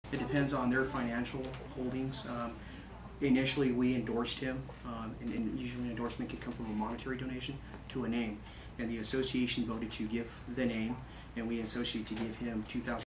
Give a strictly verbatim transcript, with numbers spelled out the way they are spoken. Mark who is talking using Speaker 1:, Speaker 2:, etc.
Speaker 1: It depends on their financial holdings. Um, initially, we endorsed him, um, and, and usually an endorsement can come from a monetary donation to a name. And the association voted to give the name, and we associate to give him two thousand.